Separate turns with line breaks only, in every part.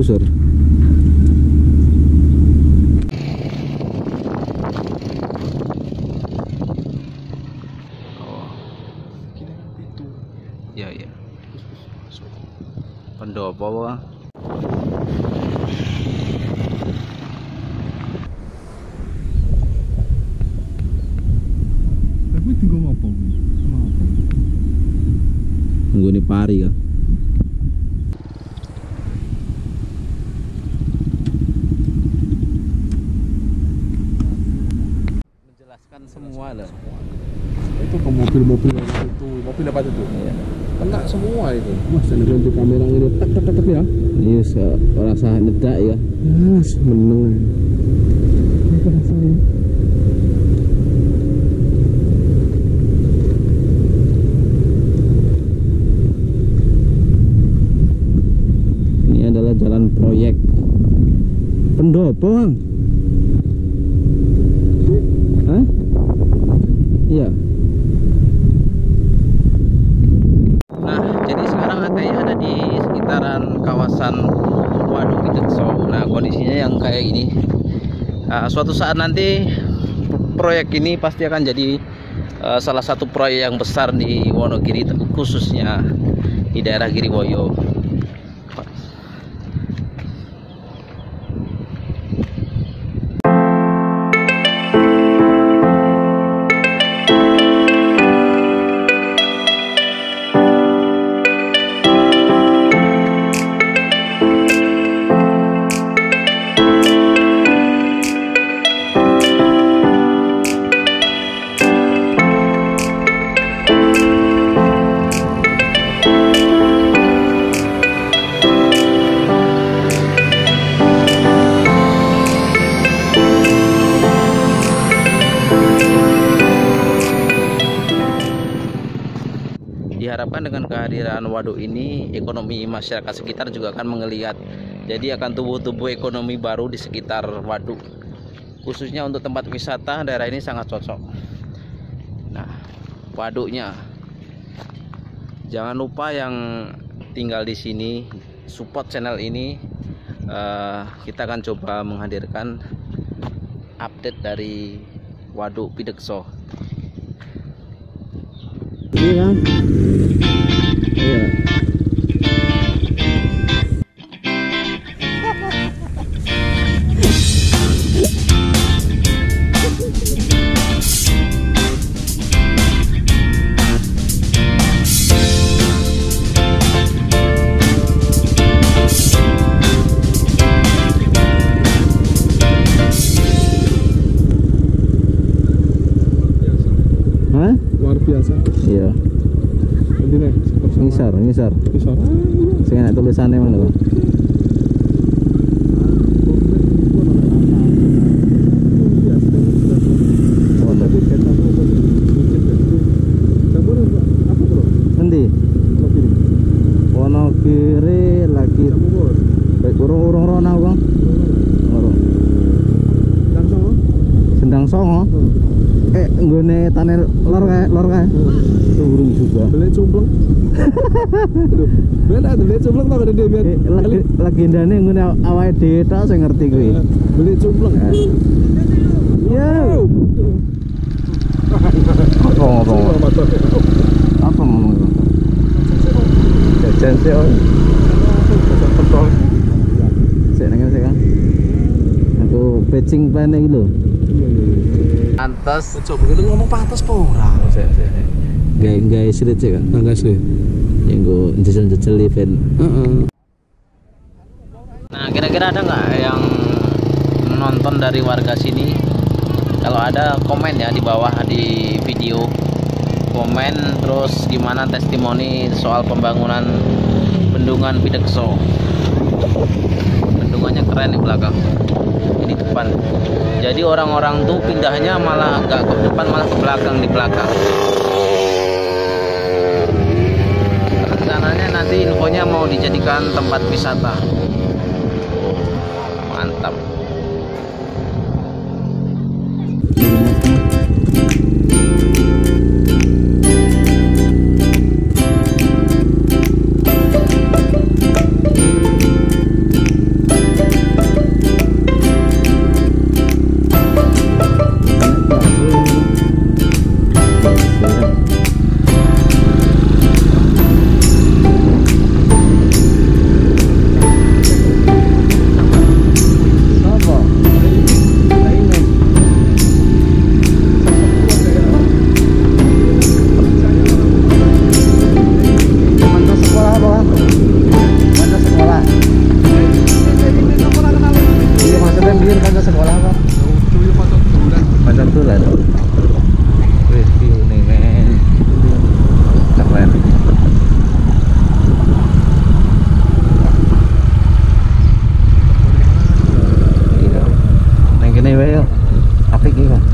digusur. Ya ya. Pendopo Bang.
Tapi tinggal ngapa?
Tunggu nih pari kan. Menjelaskan semua loh.
Itu ke mobil-mobil itu, mobil apa itu?
Iya.
Kena semua itu. Mas, dan nanti kamera ini tek ya.
Iya, rasa nyedak ya.
Yes, meneng. Ini rasanya.
Ini adalah jalan proyek pendopo Bang. Hah? Iya. Nah, jadi sekarang ATI ada di sekitaran kawasan Waduk Pidekso. Nah, kondisinya yang kayak gini. Nah, suatu saat nanti proyek ini pasti akan jadi salah satu proyek yang besar di Wonogiri, khususnya di daerah Giriwoyo. Diharapkan dengan kehadiran waduk ini, ekonomi masyarakat sekitar juga akan menggeliat. Jadi akan tumbuh ekonomi baru di sekitar waduk. Khususnya untuk tempat wisata, daerah ini sangat cocok. Nah, waduknya. Jangan lupa yang tinggal di sini support channel ini. Kita akan coba menghadirkan update dari Waduk Pidekso. Ini kan? Iya. Hah?
Luar biasa.
Iya. Ngisar. Sing enak tulisannya mana, Bang? Nanti Wonogiri lagi urung rona Bang. Urung. Sendang Songo. Nggone tane lor kae. Urung juga.
Beli cumpleng. Beli cumpleng tak ada dia.
Legendane ngene awake dhewe tok sing ngerti kuwi.
Beli cumpleng.
Yo. Apa ngomong? Jajan sih oh. Sik nang kene kan. Aku patching plan iki lho. Pantes.
Coba kita ngomong pantes apa ora?
Gaya silet sih kan?
Enggak sih.
Yang gue jejel event. Nah, kira-kira ada nggak yang nonton dari warga sini? Kalau ada, komen ya di bawah di video. Komen terus gimana testimoni soal pembangunan bendungan Pidekso. Bendungannya keren di belakang. Ini depan. Jadi orang-orang tuh pindahnya malah nggak ke depan, malah ke belakang, di belakang. Rencananya nanti infonya mau dijadikan tempat wisata. Mantap. wae yo. Apik iki, Mas.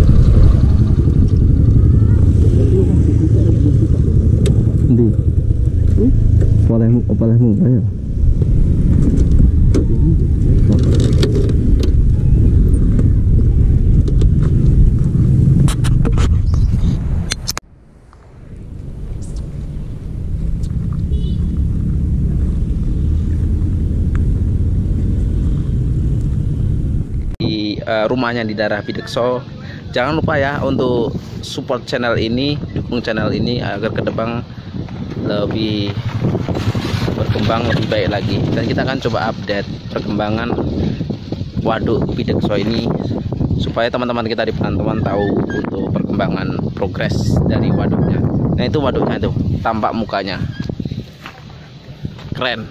Ndi? Olehmu ayo. Rumahnya di daerah Pidekso. Jangan lupa ya untuk support channel ini, dukung channel ini agar ke depan lebih berkembang lebih baik lagi. Dan kita akan coba update perkembangan waduk Pidekso ini supaya teman-teman kita di perantauan tahu untuk perkembangan progres dari waduknya. Nah itu waduknya tuh, tampak mukanya keren.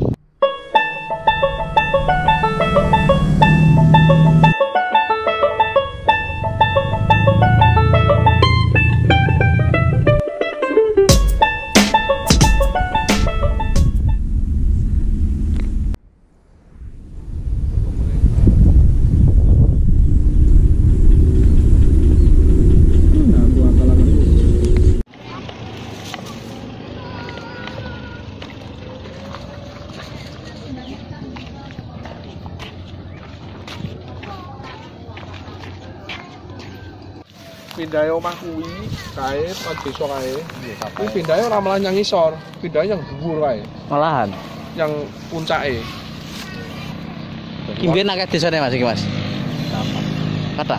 Pindahe omah kuwi kae pas desa kae. Kuwi pindahe ora malah nyang ngisor, pindahe yang dhuwur kae.
Malahan
Yang puncake.
Kimben akeh desane Mas iki Mas. Kata.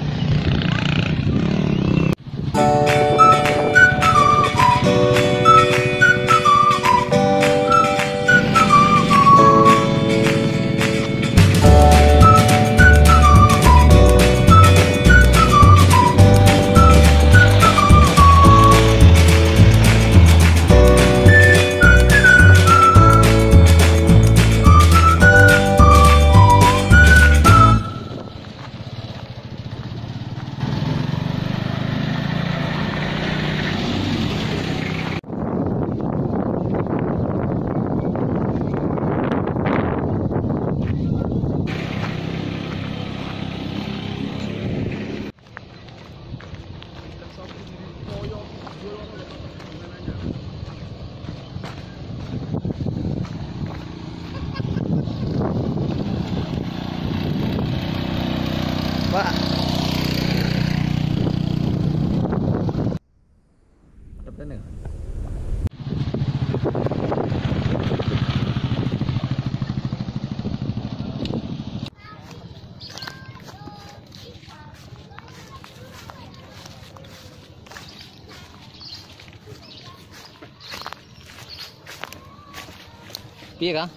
Pak. Ada nih. Piye, Kang?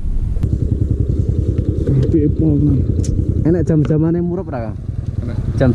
Enak jam-jaman yang murah berapa? Jam